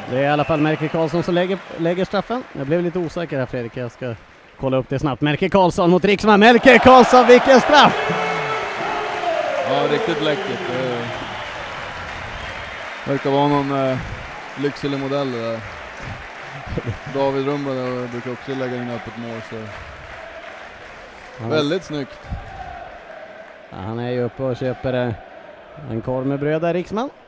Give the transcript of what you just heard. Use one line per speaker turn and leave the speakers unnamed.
Det är i alla fall Melker Karlsson som lägger straffen. Jag blev lite osäker här, Fredrik. Jag ska kolla upp det snabbt. Melker Karlsson mot Riksman. Melker Karlsson, vilken straff!
Ja, riktigt läckert. Det verkar vara någon lyxig modell där. David Rumblad brukar också lägga in öppet mål. Så. Väldigt snyggt.
Ja, han är ju uppe och köper en korv med bröd där, Riksman.